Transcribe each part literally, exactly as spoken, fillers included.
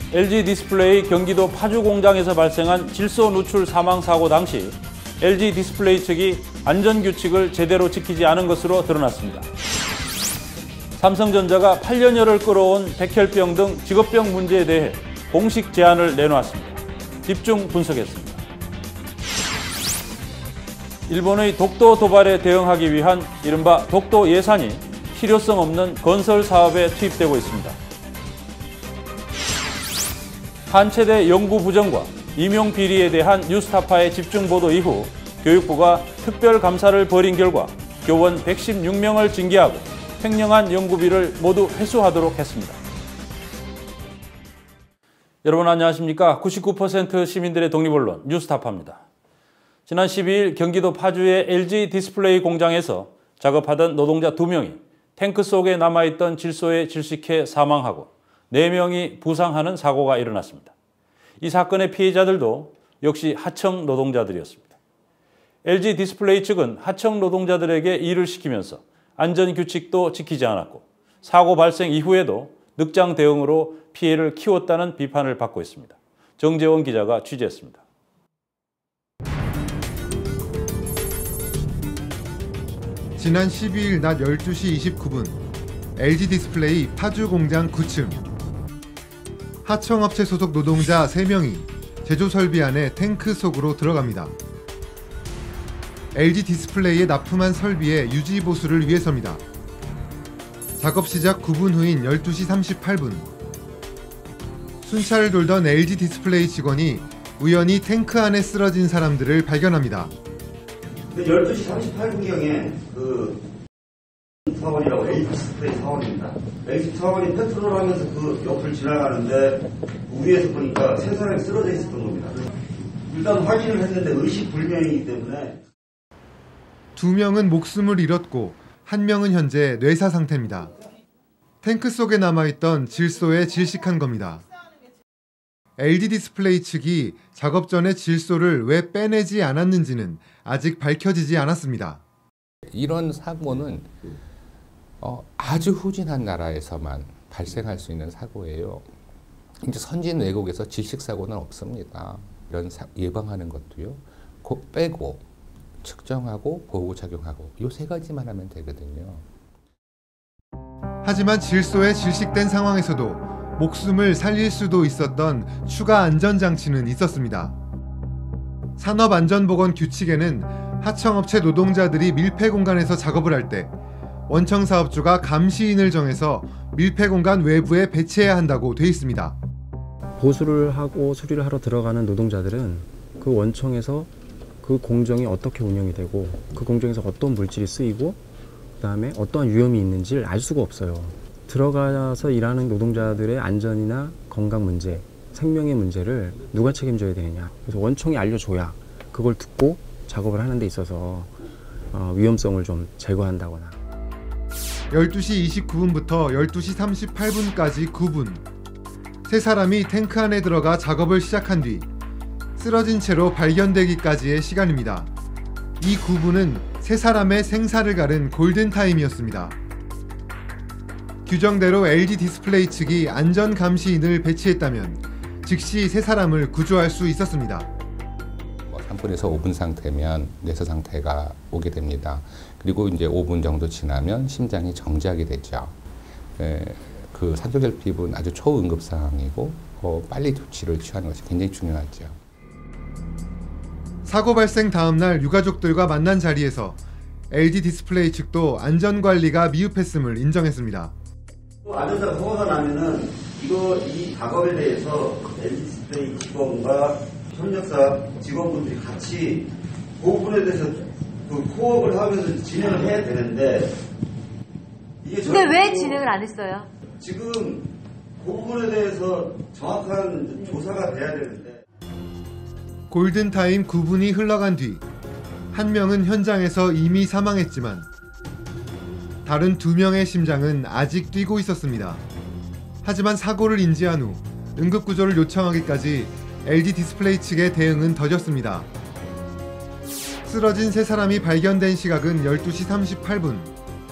엘지 디스플레이 경기도 파주 공장에서 발생한 질소 누출 사망 사고 당시 엘지 디스플레이 측이 안전규칙을 제대로 지키지 않은 것으로 드러났습니다. 삼성전자가 팔 년여를 끌어온 백혈병 등 직업병 문제에 대해 공식 제안을 내놓았습니다. 집중 분석했습니다. 일본의 독도 도발에 대응하기 위한 이른바 독도 예산이 실효성 없는 건설 사업에 투입되고 있습니다. 한체대 연구 부정과 임용 비리에 대한 뉴스타파의 집중 보도 이후 교육부가 특별 감사를 벌인 결과 교원 백십육 명을 징계하고 횡령한 연구비를 모두 회수하도록 했습니다. 여러분 안녕하십니까? 구십구 퍼센트 시민들의 독립언론 뉴스타파입니다. 지난 십이일 경기도 파주의 엘지 디스플레이 공장에서 작업하던 노동자 두 명이 탱크 속에 남아있던 질소에 질식해 사망하고 네 명이 부상하는 사고가 일어났습니다. 이 사건의 피해자들도 역시 하청 노동자들이었습니다. 엘지 디스플레이 측은 하청 노동자들에게 일을 시키면서 안전규칙도 지키지 않았고 사고 발생 이후에도 늑장 대응으로 피해를 키웠다는 비판을 받고 있습니다. 정재원 기자가 취재했습니다. 지난 십이일 낮 열두 시 이십구 분 엘지 디스플레이 파주 공장 구 층 하청업체 소속 노동자 세 명이 제조 설비 안에 탱크 속으로 들어갑니다. 엘지 디스플레이에 납품한 설비의 유지 보수를 위해서입니다. 작업 시작 구 분 후인 열두 시 삼십팔 분 순찰을 돌던 엘지 디스플레이 직원이 우연히 탱크 안에 쓰러진 사람들을 발견합니다. 열두 시 삼십팔 분경에 그 사원이라고 엘지 디스플레이 사원입니다. 엘지 사원이 페트롤 하면서 그 옆을 지나가는데 위에서 보니까 세 사람이 쓰러져 있었던 겁니다. 일단 확인을 했는데 의식불명이기 때문에 두 명은 목숨을 잃었고 한 명은 현재 뇌사 상태입니다. 탱크 속에 남아있던 질소에 질식한 겁니다. 엘지 디스플레이 측이 작업 전에 질소를 왜 빼내지 않았는지는 아직 밝혀지지 않았습니다. 이런 사고는 어, 아주 후진한 나라에서만 발생할 수 있는 사고예요. 이제 선진 외국에서 질식 사고는 없습니다. 이런 사, 예방하는 것도요. 곧 빼고 측정하고 보호 작용하고 이 세 가지만 하면 되거든요. 하지만 질소에 질식된 상황에서도 목숨을 살릴 수도 있었던 추가 안전장치는 있었습니다. 산업안전보건 규칙에는 하청업체 노동자들이 밀폐 공간에서 작업을 할 때 원청 사업주가 감시인을 정해서 밀폐 공간 외부에 배치해야 한다고 돼 있습니다. 보수를 하고 수리를 하러 들어가는 노동자들은 그 원청에서 그 공정이 어떻게 운영이 되고 그 공정에서 어떤 물질이 쓰이고 그다음에 어떠한 위험이 있는지를 알 수가 없어요. 들어가서 일하는 노동자들의 안전이나 건강 문제, 생명의 문제를 누가 책임져야 되느냐. 그래서 원청이 알려줘야 그걸 듣고 작업을 하는 데 있어서 어, 위험성을 좀 제거한다거나. 열두 시 이십구 분부터 열두 시 삼십팔 분까지 구 분 세 사람이 탱크 안에 들어가 작업을 시작한 뒤 쓰러진 채로 발견되기까지의 시간입니다. 이 구 분은 세 사람의 생사를 가른 골든타임이었습니다. 규정대로 엘지 디스플레이 측이 안전감시인을 배치했다면 즉시 세 사람을 구조할 수 있었습니다. 삼 분에서 오 분 상태면 뇌사 상태가 오게 됩니다. 그리고 이제 오 분 정도 지나면 심장이 정지하게 되죠. 에, 그 산소결핍은 아주 초응급 상황이고 어, 빨리 조치를 취하는 것이 굉장히 중요하죠. 사고 발생 다음 날 유가족들과 만난 자리에서 엘지 디스플레이 측도 안전관리가 미흡했음을 인정했습니다. 안전사고 사고가 나면은 이거 이 작업에 대해서 엘지 디스플레이 직원과 협력사 직원분들이 같이 그 부분에 대해서 그 코업을 하면서 진행을 해야 되는데 이게 근데 왜 진행을 안 했어요? 지금 그 부분에 대해서 정확한 조사가 돼야 되는데 골든타임 구 분이 흘러간 뒤 한 명은 현장에서 이미 사망했지만 다른 두 명의 심장은 아직 뛰고 있었습니다. 하지만 사고를 인지한 후 응급구조를 요청하기까지 엘지 디스플레이 측의 대응은 더뎠습니다. 쓰러진 세 사람이 발견된 시각은 열두 시 삼십팔 분,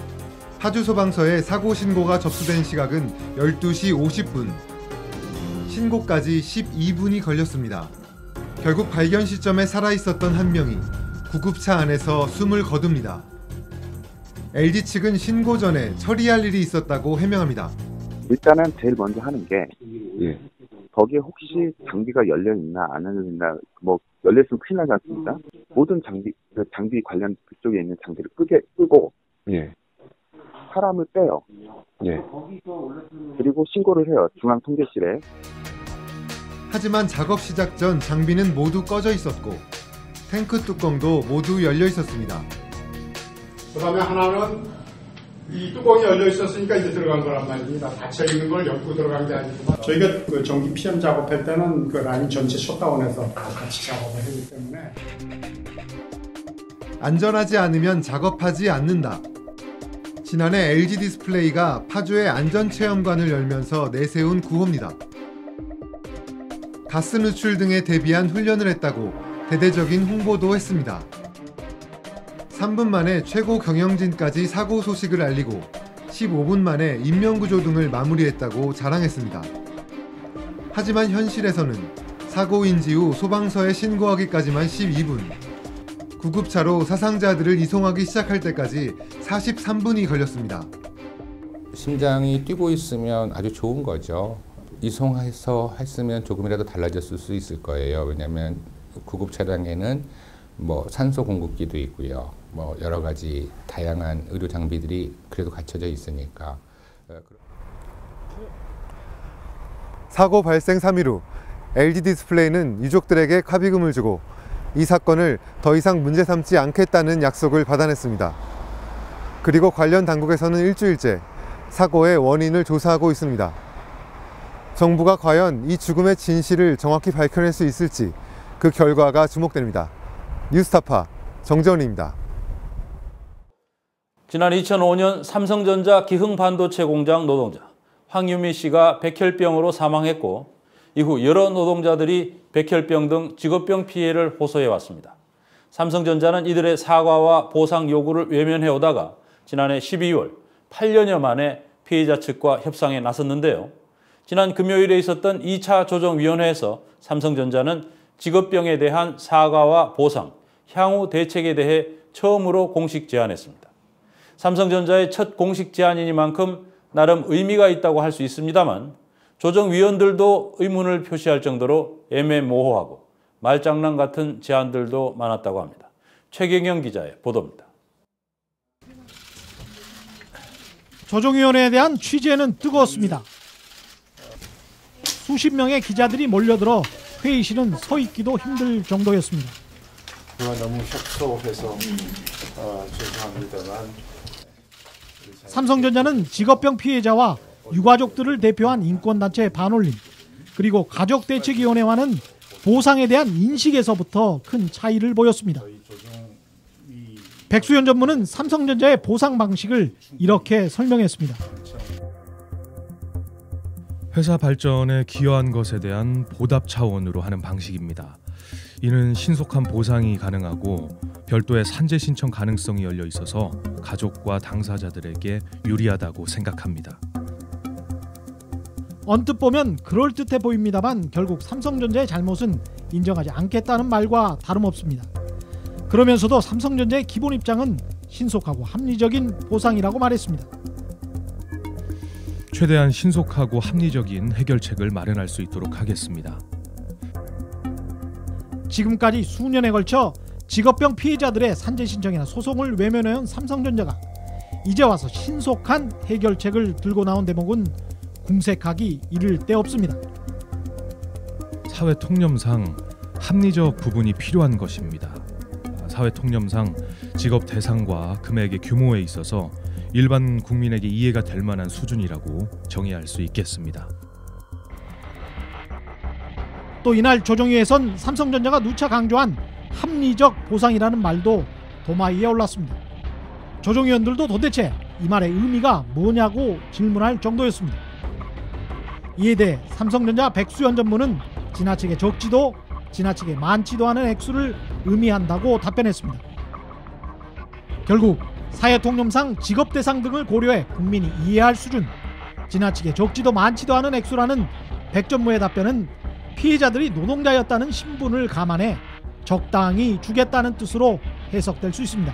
파주소방서에 사고 신고가 접수된 시각은 열두 시 오십 분, 신고까지 십이 분이 걸렸습니다. 결국 발견 시점에 살아있었던 한 명이 구급차 안에서 숨을 거둡니다. 엘지 측은 신고 전에 처리할 일이 있었다고 해명합니다. 일단은 제일 먼저 하는 게 예. 거기에 혹시 장비가 열려 있나 안 열려 있나 뭐 열려 있으면 큰일 나지 않습니까? 모든 장비 그 장비 관련 그쪽에 있는 장비를 끄게 끄고 예. 사람을 빼요. 예. 그리고 신고를 해요. 중앙통제실에. 하지만 작업 시작 전 장비는 모두 꺼져 있었고 탱크 뚜껑도 모두 열려 있었습니다. 그 다음에 하나는 이 뚜껑이 열려 있었으니까 이제 들어간 거란 말입니다. 닫혀 있는 걸 열고 들어간 게 아니고 저희가 그 전기 피엠 작업할 때는 그 라인 전체 셧다운해서 다 같이 작업을 하기 때문에 안전하지 않으면 작업하지 않는다. 지난해 엘지 디스플레이가 파주의 안전체험관을 열면서 내세운 구호입니다. 가스 누출 등에 대비한 훈련을 했다고 대대적인 홍보도 했습니다. 삼 분 만에 최고 경영진까지 사고 소식을 알리고 십오 분 만에 인명구조 등을 마무리했다고 자랑했습니다. 하지만 현실에서는 사고 인지 후 소방서에 신고하기까지만 십이 분, 구급차로 사상자들을 이송하기 시작할 때까지 사십삼 분이 걸렸습니다. 심장이 뛰고 있으면 아주 좋은 거죠. 이송해서 했으면 조금이라도 달라졌을 수 있을 거예요. 왜냐하면 구급 차량에는 뭐 산소 공급기도 있고요. 뭐 여러 가지 다양한 의료 장비들이 그래도 갖춰져 있으니까. 사고 발생 삼 일 후 엘지 디스플레이는 유족들에게 합의금을 주고 이 사건을 더 이상 문제 삼지 않겠다는 약속을 받아냈습니다. 그리고 관련 당국에서는 일주일째 사고의 원인을 조사하고 있습니다. 정부가 과연 이 죽음의 진실을 정확히 밝혀낼 수 있을지 그 결과가 주목됩니다. 뉴스타파 정재원입니다. 지난 이천오 년 삼성전자 기흥반도체 공장 노동자 황유미 씨가 백혈병으로 사망했고 이후 여러 노동자들이 백혈병 등 직업병 피해를 호소해왔습니다. 삼성전자는 이들의 사과와 보상 요구를 외면해오다가 지난해 십이월 팔 년여 만에 피해자 측과 협상에 나섰는데요. 지난 금요일에 있었던 이 차 조정위원회에서 삼성전자는 직업병에 대한 사과와 보상, 향후 대책에 대해 처음으로 공식 제안했습니다. 삼성전자의 첫 공식 제안이니만큼 나름 의미가 있다고 할 수 있습니다만 조정위원들도 의문을 표시할 정도로 애매모호하고 말장난 같은 제안들도 많았다고 합니다. 최경영 기자의 보도입니다. 조정위원회에 대한 취재는 뜨거웠습니다. 수십 명의 기자들이 몰려들어 회의실은 서 있기도 힘들 정도였습니다. 너무 협소해서 어, 죄송합니다만 삼성전자는 직업병 피해자와 유가족들을 대표한 인권단체 반올림 그리고 가족대책위원회와는 보상에 대한 인식에서부터 큰 차이를 보였습니다. 백수연 전무는 삼성전자의 보상 방식을 이렇게 설명했습니다. 회사 발전에 기여한 것에 대한 보답 차원으로 하는 방식입니다. 이는 신속한 보상이 가능하고 별도의 산재 신청 가능성이 열려 있어서 가족과 당사자들에게 유리하다고 생각합니다. 언뜻 보면 그럴듯해 보입니다만 결국 삼성전자의 잘못은 인정하지 않겠다는 말과 다름없습니다. 그러면서도 삼성전자의 기본 입장은 신속하고 합리적인 보상이라고 말했습니다. 최대한 신속하고 합리적인 해결책을 마련할 수 있도록 하겠습니다. 지금까지 수년에 걸쳐 직업병 피해자들의 산재 신청이나 소송을 외면해온 삼성전자가 이제 와서 신속한 해결책을 들고 나온 대목은 궁색하기 이를 데 없습니다. 사회 통념상 합리적 부분이 필요한 것입니다. 사회 통념상 직업 대상과 금액의 규모에 있어서 일반 국민에게 이해가 될 만한 수준이라고 정의할 수 있겠습니다. 또 이날 조정위에선 삼성전자가 누차 강조한 합리적 보상이라는 말도 도마 위에 올랐습니다. 조정위원들도 도대체 이 말의 의미가 뭐냐고 질문할 정도였습니다. 이에 대해 삼성전자 백수연 전무는 지나치게 적지도 지나치게 많지도 않은 액수를 의미한다고 답변했습니다. 결국 사회통념상 직업대상 등을 고려해 국민이 이해할 수준, 지나치게 적지도 많지도 않은 액수라는 백전무의 답변은 피해자들이 노동자였다는 신분을 감안해 적당히 주겠다는 뜻으로 해석될 수 있습니다.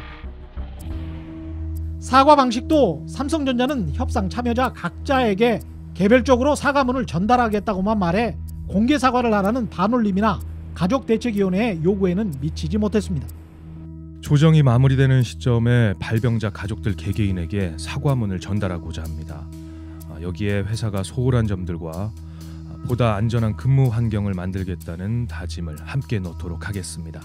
사과 방식도 삼성전자는 협상 참여자 각자에게 개별적으로 사과문을 전달하겠다고만 말해 공개 사과를 하라는 반올림이나 가족대책위원회의 요구에는 미치지 못했습니다. 조정이 마무리되는 시점에 발병자 가족들 개개인에게 사과문을 전달하고자 합니다. 여기에 회사가 소홀한 점들과 보다 안전한 근무 환경을 만들겠다는 다짐을 함께 넣도록 하겠습니다.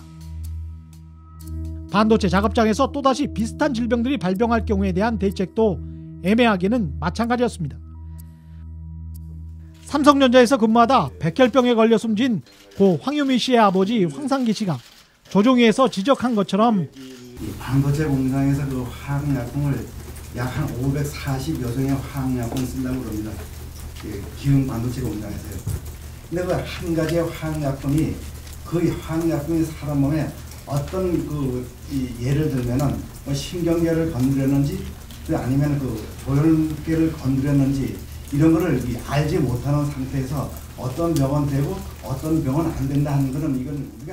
반도체 작업장에서 또다시 비슷한 질병들이 발병할 경우에 대한 대책도 애매하기는 마찬가지였습니다. 삼성전자에서 근무하다 백혈병에 걸려 숨진 고 황유미 씨의 아버지 황상기 씨가 조정위에서 지적한 것처럼 이 반도체 공장에서 그 화학약품을 약 한 오백사십여 종의 화학약품을 쓴다고 그럽니다. 기흥 반도체 공장에서요. 근데 그 한 가지의 화학약품이 그 화학약품이 사람 몸에 어떤 그 예를 들면은 뭐 신경계를 건드렸는지 아니면 그 조혈계를 건드렸는지 이런 거를 알지 못하는 상태에서 어떤 병은 되고 어떤 병은 안 된다 하는 거는 이건 우리가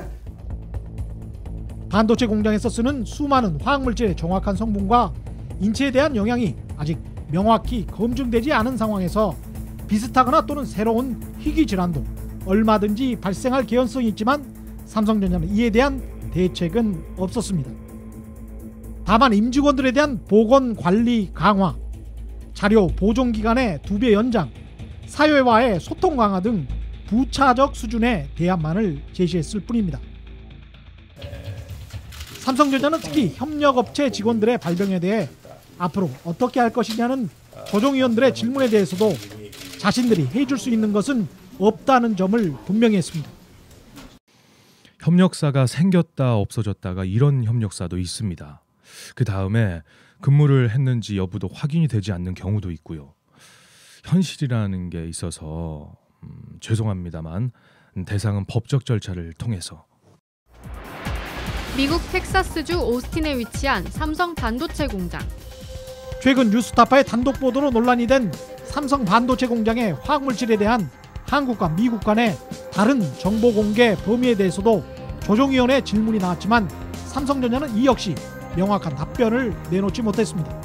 반도체 공장에서 쓰는 수많은 화학물질의 정확한 성분과 인체에 대한 영향이 아직 명확히 검증되지 않은 상황에서 비슷하거나 또는 새로운 희귀 질환도 얼마든지 발생할 개연성이 있지만 삼성전자는 이에 대한 대책은 없었습니다. 다만 임직원들에 대한 보건 관리 강화, 자료 보존 기간의 두 배 연장, 사회와의 소통 강화 등 부차적 수준의 대안만을 제시했을 뿐입니다. 삼성전자는 특히 협력업체 직원들의 발병에 대해 앞으로 어떻게 할 것이냐는 조정위원들의 질문에 대해서도 자신들이 해줄 수 있는 것은 없다는 점을 분명히 했습니다. 협력사가 생겼다 없어졌다가 이런 협력사도 있습니다. 그 다음에 근무를 했는지 여부도 확인이 되지 않는 경우도 있고요. 현실이라는 게 있어서 음, 죄송합니다만 대상은 법적 절차를 통해서. 미국 텍사스주 오스틴에 위치한 삼성 반도체 공장. 최근 뉴스타파의 단독 보도로 논란이 된 삼성 반도체 공장의 화학물질에 대한 한국과 미국 간의 다른 정보 공개 범위에 대해서도 조정위원회 질문이 나왔지만 삼성전자는 이 역시 명확한 답변을 내놓지 못했습니다.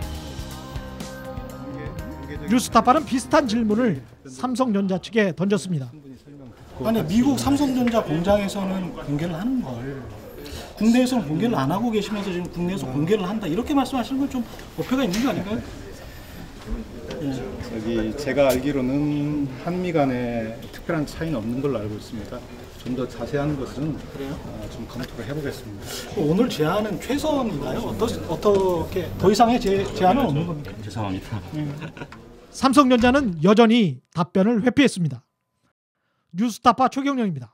뉴스타파는 비슷한 질문을 삼성전자 측에 던졌습니다. 아니 미국 삼성전자 공장에서는 공개를 하는 걸 국내에서는 공개를 안 하고 계시면서 지금 국내에서 공개를 한다 이렇게 말씀하시는 건 좀 어폐가 있는 거 아닌가요? 예. 저기 제가 알기로는 한미 간에 특별한 차이는 없는 걸로 알고 있습니다. 좀 더 자세한 것은 그래요? 어, 좀 검토를 해보겠습니다. 오늘 제안은 최선인가요? 어떠, 어떻게 더 이상의 제, 제안은 없는 겁니까? 죄송합니다. 예. 삼성전자는 여전히 답변을 회피했습니다. 뉴스타파 최경영입니다.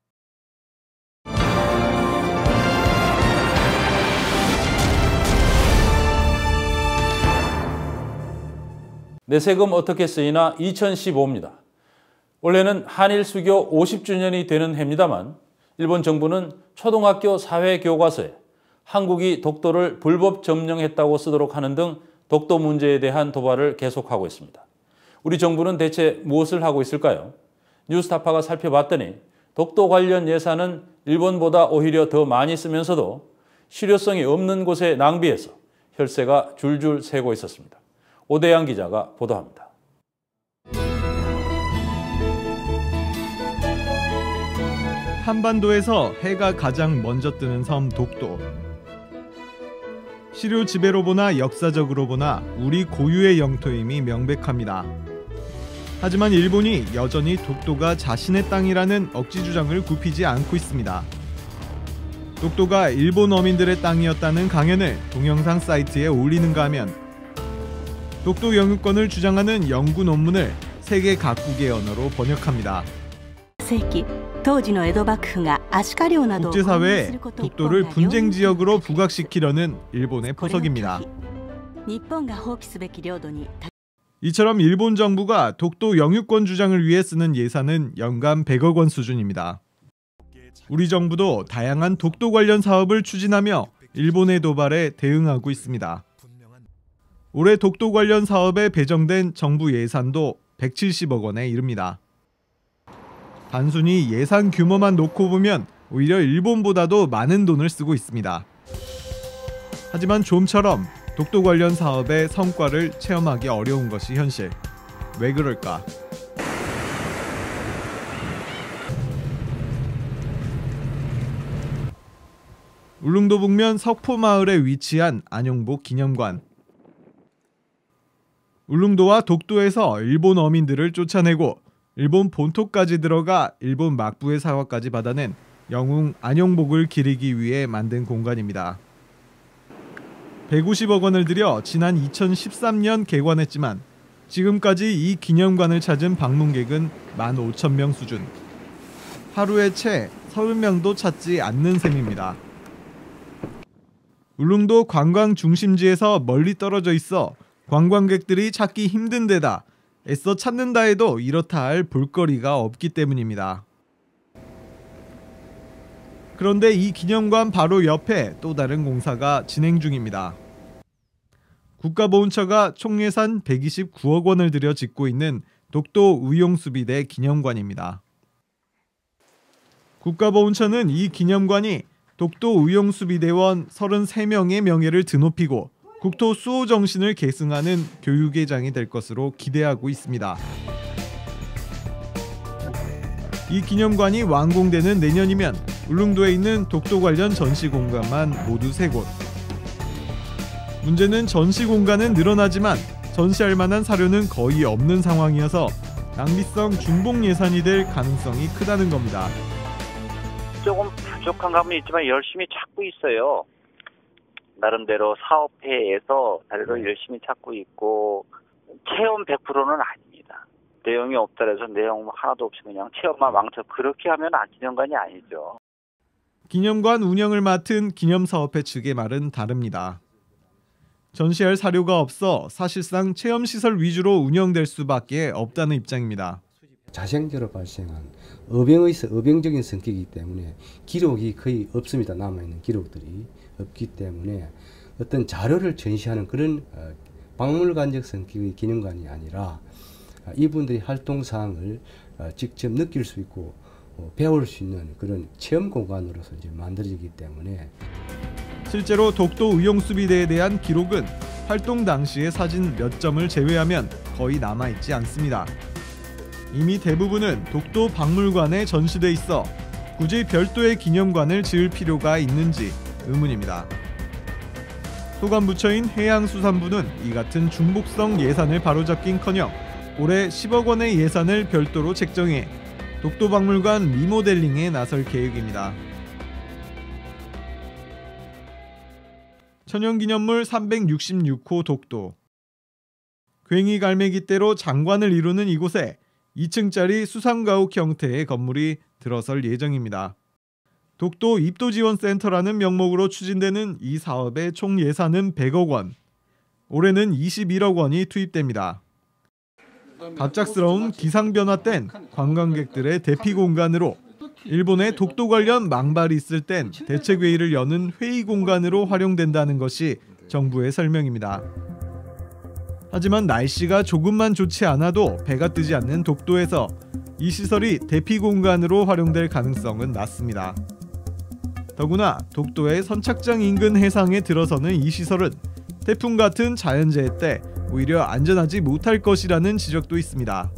내 세금 어떻게 쓰이나 이천십오입니다. 원래는 한일 수교 오십 주년이 되는 해입니다만 일본 정부는 초등학교 사회교과서에 한국이 독도를 불법 점령했다고 쓰도록 하는 등 독도 문제에 대한 도발을 계속하고 있습니다. 우리 정부는 대체 무엇을 하고 있을까요? 뉴스타파가 살펴봤더니 독도 관련 예산은 일본보다 오히려 더 많이 쓰면서도 실효성이 없는 곳에 낭비해서 혈세가 줄줄 새고 있었습니다. 오대양 기자가 보도합니다. 한반도에서 해가 가장 먼저 뜨는 섬 독도. 시류 지배로 보나 역사적으로 보나 우리 고유의 영토임이 명백합니다. 하지만 일본이 여전히 독도가 자신의 땅이라는 억지 주장을 굽히지 않고 있습니다. 독도가 일본 어민들의 땅이었다는 강연을 동영상 사이트에 올리는가 하면 독도 영유권을 주장하는 연구 논문을 세계 각국의 언어로 번역합니다. 국제사회에 독도를 분쟁 지역으로 부각시키려는 일본의 포석입니다. 이처럼 일본 정부가 독도 영유권 주장을 위해 쓰는 예산은 연간 백억 원 수준입니다. 우리 정부도 다양한 독도 관련 사업을 추진하며 일본의 도발에 대응하고 있습니다. 올해 독도 관련 사업에 배정된 정부 예산도 백칠십억 원에 이릅니다. 단순히 예산 규모만 놓고 보면 오히려 일본보다도 많은 돈을 쓰고 있습니다. 하지만 좀처럼 독도 관련 사업의 성과를 체험하기 어려운 것이 현실. 왜 그럴까? 울릉도 북면 석포마을에 위치한 안용복 기념관. 울릉도와 독도에서 일본 어민들을 쫓아내고 일본 본토까지 들어가 일본 막부의 사과까지 받아낸 영웅 안용복을 기리기 위해 만든 공간입니다. 백오십억 원을 들여 지난 이천십삼 년 개관했지만 지금까지 이 기념관을 찾은 방문객은 만 오천 명 수준. 하루에 채 서른 명도 찾지 않는 셈입니다. 울릉도 관광 중심지에서 멀리 떨어져 있어 관광객들이 찾기 힘든 데다 애써 찾는다 해도 이렇다 할 볼거리가 없기 때문입니다. 그런데 이 기념관 바로 옆에 또 다른 공사가 진행 중입니다. 국가보훈처가 총 예산 백이십구억 원을 들여 짓고 있는 독도 의용수비대 기념관입니다. 국가보훈처는 이 기념관이 독도 의용수비대원 서른세 명의 명예를 드높이고 국토 수호 정신을 계승하는 교육의 장이 될 것으로 기대하고 있습니다. 이 기념관이 완공되는 내년이면 울릉도에 있는 독도 관련 전시 공간만 모두 세 곳. 문제는 전시 공간은 늘어나지만 전시할 만한 사료는 거의 없는 상황이어서 낭비성 중복 예산이 될 가능성이 크다는 겁니다. 조금 부족한 감은 있지만 열심히 찾고 있어요. 나름대로 사업회에서 자료를 열심히 찾고 있고 체험 백 퍼센트는 아닙니다. 내용이 없다 해서 내용 하나도 없이 그냥 체험만 왕창 그렇게 하면 기념관이 아니죠. 기념관 운영을 맡은 기념사업회 측의 말은 다릅니다. 전시할 사료가 없어 사실상 체험시설 위주로 운영될 수밖에 없다는 입장입니다. 자생적으로 발생한 어병의 어병적인 성격이기 때문에 기록이 거의 없습니다. 남아있는 기록들이 없기 때문에 어떤 자료를 전시하는 그런 박물관적 성격의 기념관이 아니라 이분들의 활동 사항을 직접 느낄 수 있고 배울 수 있는 그런 체험 공간으로서 이제 만들어지기 때문에 실제로 독도 의용수비대에 대한 기록은 활동 당시의 사진 몇 점을 제외하면 거의 남아있지 않습니다. 이미 대부분은 독도 박물관에 전시돼 있어 굳이 별도의 기념관을 지을 필요가 있는지 의문입니다. 소관부처인 해양수산부는 이 같은 중복성 예산을 바로잡긴커녕 올해 십억 원의 예산을 별도로 책정해 독도박물관 리모델링에 나설 계획입니다. 천연기념물 삼백육십육 호 독도. 괭이 갈매기대로 장관을 이루는 이곳에 이 층짜리 수상가옥 형태의 건물이 들어설 예정입니다. 독도 입도지원센터라는 명목으로 추진되는 이 사업의 총 예산은 백억 원. 올해는 이십일억 원이 투입됩니다. 갑작스러운 기상변화 땐 관광객들의 대피 공간으로, 일본의 독도 관련 망발이 있을 땐 대책회의를 여는 회의 공간으로 활용된다는 것이 정부의 설명입니다. 하지만 날씨가 조금만 좋지 않아도 배가 뜨지 않는 독도에서 이 시설이 대피 공간으로 활용될 가능성은 낮습니다. 더구나 독도의 선착장 인근 해상에 들어서는 이 시설은 태풍 같은 자연재해 때 오히려 안전하지 못할 것이라는 지적도 있습니다.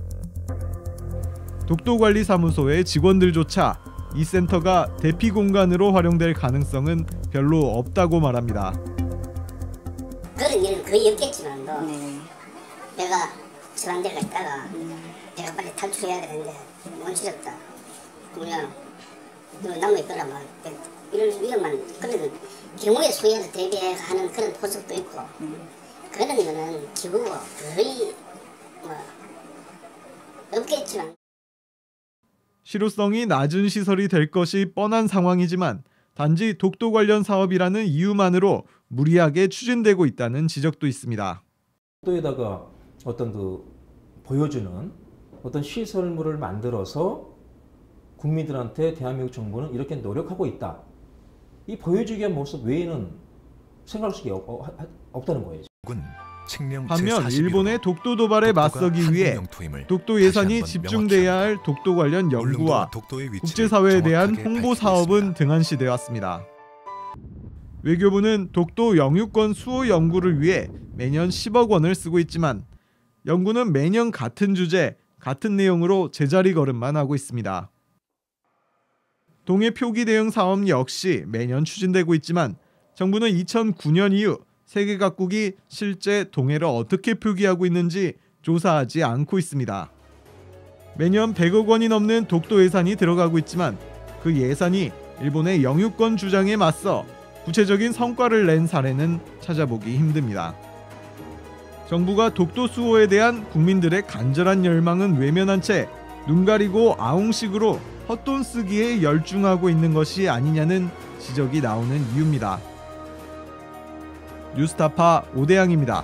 독도관리사무소의 직원들조차 이 센터가 대피 공간으로 활용될 가능성은 별로 없다고 말합니다. 그런 일은 거의 없겠지만 네. 내가 저런 데가 있다가 음. 내가 빨리 탈출해야 되는데 원치없다. 그냥 너 남아 있거라 막 이런 위험한 그런 경우에 수혜를 대비하는 그런 포석도 있고 음. 그런 거는 기구가 거의 뭐 없겠지만. 실효성이 낮은 시설이 될 것이 뻔한 상황이지만 단지 독도 관련 사업이라는 이유만으로 무리하게 추진되고 있다는 지적도 있습니다. 독도에다가 어떤 그 보여주는 어떤 시설물을 만들어서 국민들한테 대한민국 정부는 이렇게 노력하고 있다. 이 보여주기의 모습 외에는 생각할 수가 없다는 거예요. 반면 일본의 독도 도발에 맞서기 위해 독도 예산이 집중돼야 할 독도 관련 연구와 국제사회에 대한 홍보 사업은 등한시되어 왔습니다. 외교부는 독도 영유권 수호 연구를 위해 매년 십억 원을 쓰고 있지만 연구는 매년 같은 주제, 같은 내용으로 제자리 걸음만 하고 있습니다. 동해 표기 대응 사업 역시 매년 추진되고 있지만 정부는 이천구 년 이후 세계 각국이 실제 동해를 어떻게 표기하고 있는지 조사하지 않고 있습니다. 매년 백억 원이 넘는 독도 예산이 들어가고 있지만 그 예산이 일본의 영유권 주장에 맞서 구체적인 성과를 낸 사례는 찾아보기 힘듭니다. 정부가 독도 수호에 대한 국민들의 간절한 열망은 외면한 채 눈 가리고 아웅식으로 헛돈 쓰기에 열중하고 있는 것이 아니냐는 지적이 나오는 이유입니다. 뉴스타파 오대양입니다.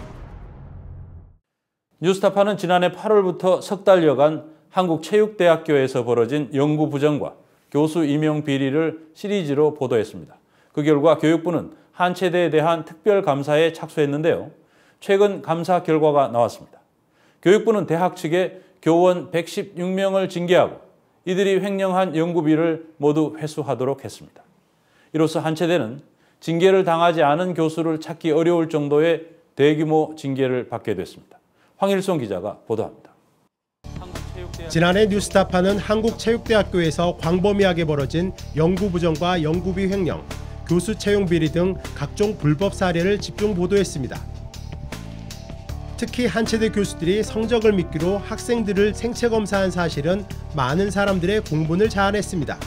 뉴스타파는 지난해 팔월부터 석 달여간 한국체육대학교에서 벌어진 연구 부정과 교수 임용 비리를 시리즈로 보도했습니다. 그 결과 교육부는 한체대에 대한 특별감사에 착수했는데요. 최근 감사 결과가 나왔습니다. 교육부는 대학 측에 교원 백십육 명을 징계하고 이들이 횡령한 연구비를 모두 회수하도록 했습니다. 이로써 한체대는 징계를 당하지 않은 교수를 찾기 어려울 정도의 대규모 징계를 받게 됐습니다. 황일송 기자가 보도합니다. 지난해 뉴스타파는 한국체육대학교에서 광범위하게 벌어진 연구부정과 연구비 횡령, 교수 채용 비리 등 각종 불법 사례를 집중 보도했습니다. 특히 한체대 교수들이 성적을 미끼로 학생들을 생체 검사한 사실은 많은 사람들의 공분을 자아냈습니다.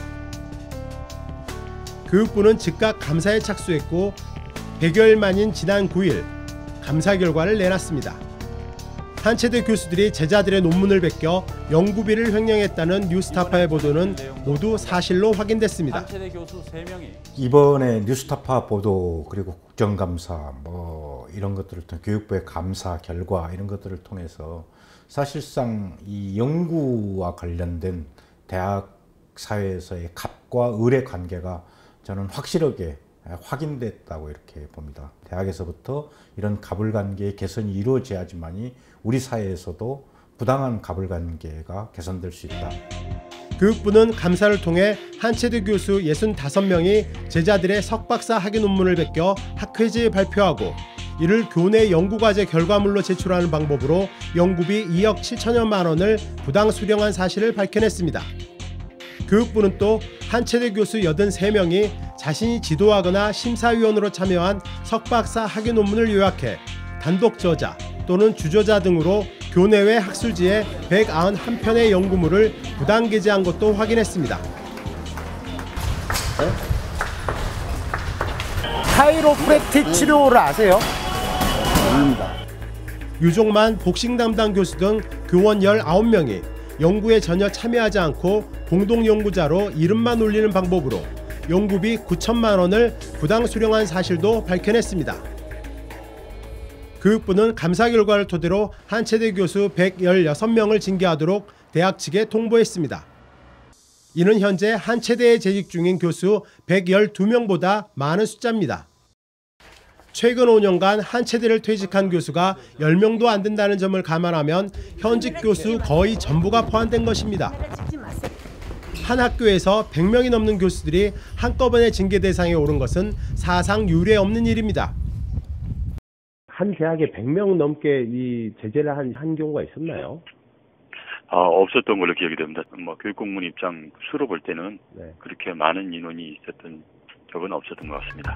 교육부는 즉각 감사에 착수했고 백여일 만인 지난 구일 감사 결과를 내놨습니다. 한체대 교수들이 제자들의 논문을 베껴 연구비를 횡령했다는 뉴스타파의 보도는 모두 사실로 확인됐습니다. 한체대 교수 세 명이 이번에 뉴스타파 보도 그리고 국정감사 뭐 이런 것들을 통해 교육부의 감사 결과 이런 것들을 통해서 사실상 이 연구와 관련된 대학 사회에서의 갑과 을의 관계가 저는 확실하게 확인됐다고 이렇게 봅니다. 대학에서부터 이런 갑을관계의 개선이 이루어져야지만이 우리 사회에서도 부당한 갑을관계가 개선될 수 있다. 교육부는 감사를 통해 한체대 교수 육십오 명이 제자들의 석박사 학위 논문을 베껴 학회지에 발표하고 이를 교내 연구과제 결과물로 제출하는 방법으로 연구비 이억 칠천여만 원을 부당 수령한 사실을 밝혀냈습니다. 교육부는 또 한체대 교수 여든세 명이 자신이 지도하거나 심사위원으로 참여한 석박사 학위 논문을 요약해 단독 저자 또는 주저자 등으로 교내외 학술지에 백구십일 편의 연구물을 부당 게재한 것도 확인했습니다. 카이로프랙틱 치료를 아세요? 모릅니다. 유종만 복싱 담당 교수 등 교원 열아홉 명이 연구에 전혀 참여하지 않고 공동 연구자로 이름만 올리는 방법으로 연구비 구천만 원을 부당 수령한 사실도 밝혀냈습니다. 교육부는 감사 결과를 토대로 한체대 교수 백십육 명을 징계하도록 대학 측에 통보했습니다. 이는 현재 한체대에 재직 중인 교수 백십이 명보다 많은 숫자입니다. 최근 오 년간 한체대를 퇴직한 교수가 열 명도 안 된다는 점을 감안하면 현직 교수 거의 전부가 포함된 것입니다. 한 학교에서 백 명이 넘는 교수들이 한꺼번에 징계 대상에 오른 것은 사상 유례 없는 일입니다. 한 대학에 백 명 넘게 이 제재를 한, 한 경우가 있었나요? 아, 없었던 걸로 기억이 됩니다. 뭐 교육공무원 입장 수로 볼 때는 네. 그렇게 많은 인원이 있었던 적은 없었던 것 같습니다.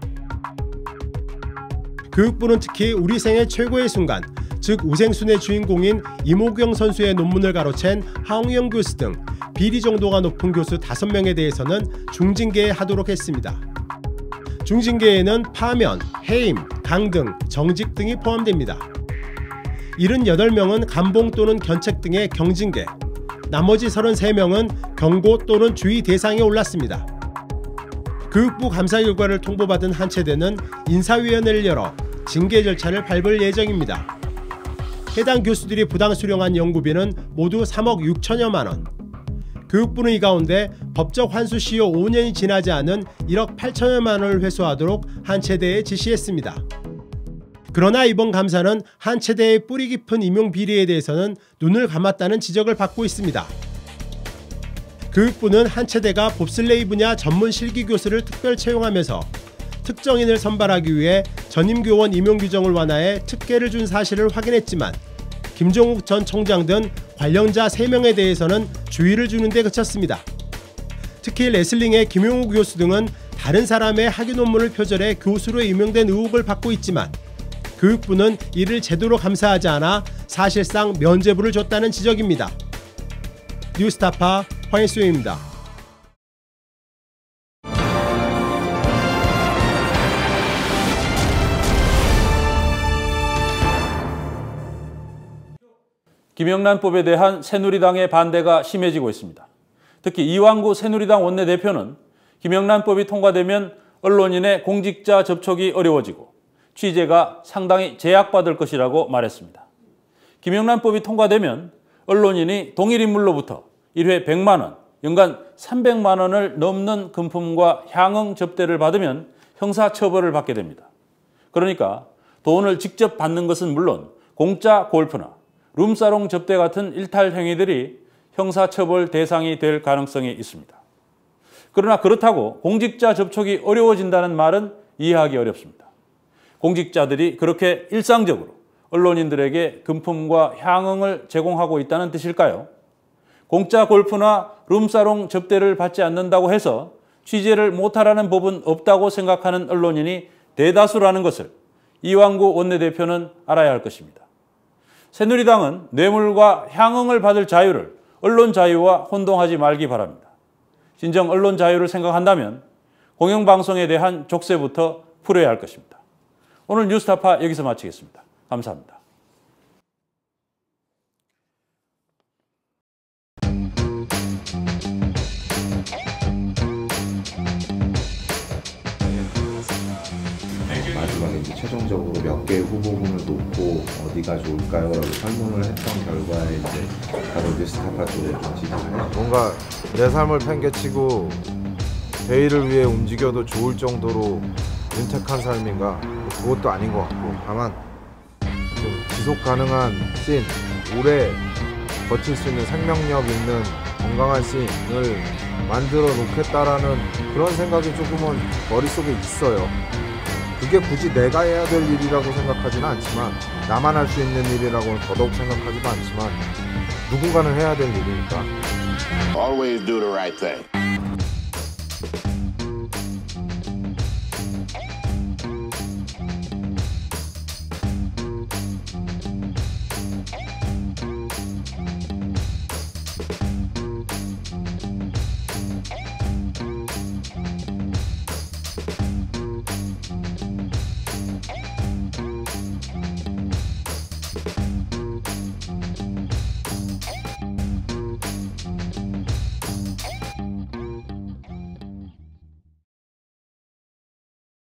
교육부는 특히 우리 생애 최고의 순간, 즉 우생순의 주인공인 이모경 선수의 논문을 가로챈 하홍영 교수 등 비리 정도가 높은 교수 다섯 명에 대해서는 중징계하도록 했습니다. 중징계에는 파면, 해임, 강등, 정직 등이 포함됩니다. 칠십팔 명은 감봉 또는 견책 등의 경징계, 나머지 삼십삼 명은 경고 또는 주의 대상에 올랐습니다. 교육부 감사 결과를 통보받은 한체대는 인사위원회를 열어 징계 절차를 밟을 예정입니다. 해당 교수들이 부당 수령한 연구비는 모두 삼억 육천여만 원. 교육부는 이 가운데 법적 환수 시효 오 년이 지나지 않은 일억 팔천여만 원을 회수하도록 한체대에 지시했습니다. 그러나 이번 감사는 한 체대의 뿌리 깊은 임용 비리에 대해서는 눈을 감았다는 지적을 받고 있습니다. 교육부는 한 체대가 봅슬레이 분야 전문 실기 교수를 특별 채용하면서 특정인을 선발하기 위해 전임 교원 임용 규정을 완화해 특혜를 준 사실을 확인했지만 김종욱 전 총장 등 관련자 세 명에 대해서는 주의를 주는 데 그쳤습니다. 특히 레슬링의 김용우 교수 등은 다른 사람의 학위 논문을 표절해 교수로 임용된 의혹을 받고 있지만 교육부는 이를 제대로 감사하지 않아 사실상 면죄부를 줬다는 지적입니다. 뉴스타파 황일수입니다. 김영란법에 대한 새누리당의 반대가 심해지고 있습니다. 특히 이완구 새누리당 원내대표는 김영란법이 통과되면 언론인의 공직자 접촉이 어려워지고 취재가 상당히 제약받을 것이라고 말했습니다. 김영란법이 통과되면 언론인이 동일 인물로부터 일 회 백만 원, 연간 삼백만 원을 넘는 금품과 향응 접대를 받으면 형사처벌을 받게 됩니다. 그러니까 돈을 직접 받는 것은 물론 공짜 골프나 룸사롱 접대 같은 일탈 행위들이 형사처벌 대상이 될 가능성이 있습니다. 그러나 그렇다고 공직자 접촉이 어려워진다는 말은 이해하기 어렵습니다. 공직자들이 그렇게 일상적으로 언론인들에게 금품과 향응을 제공하고 있다는 뜻일까요? 공짜 골프나 룸사롱 접대를 받지 않는다고 해서 취재를 못하라는 법은 없다고 생각하는 언론인이 대다수라는 것을 이완구 원내대표는 알아야 할 것입니다. 새누리당은 뇌물과 향응을 받을 자유를 언론 자유와 혼동하지 말기 바랍니다. 진정 언론 자유를 생각한다면 공영방송에 대한 족쇄부터 풀어야 할 것입니다. 오늘 뉴스타파 여기서 마치겠습니다. 감사합니다. 마지막에 이제 최종적으로 몇 개의 후보군을 놓고 어디가 좋을까요? 라고 설문을 했던 결과에 이제 바로 뉴스타파 쪽을 좀 지지해요. 뭔가 내 삶을 팽개치고 대의를 위해 움직여도 좋을 정도로 윤택한 삶인가? 그것도 아닌 것 같고 다만 좀 지속 가능한 씬, 오래 버틸 수 있는 생명력 있는 건강한 씬을 만들어 놓겠다라는 그런 생각이 조금은 머릿속에 있어요. 그게 굳이 내가 해야 될 일이라고 생각하지는 않지만 나만 할 수 있는 일이라고는 더더욱 생각하지도 않지만 누군가는 해야 될 일이니까. Always do the right thing.